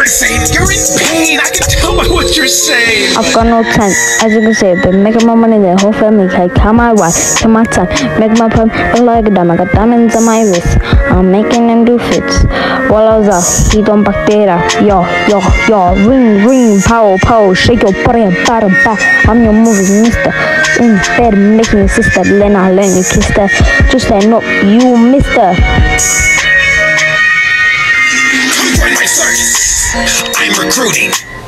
insane. You're in pain. I can tell by what you're saying. I've got no time. As you can see, I've been making more money than the whole family can come my wife, to my son, make my pump look like a dime. I got diamonds on my wrist. I'm making them do fits. While I was out, he don't back there. Yo, ring, ring, pow, pow, shake your body, bottom, back. I'm your movie mister. In bed, making your sister. Then I learn you kiss her. Just say no, you mister. Come join my circus. I'm recruiting.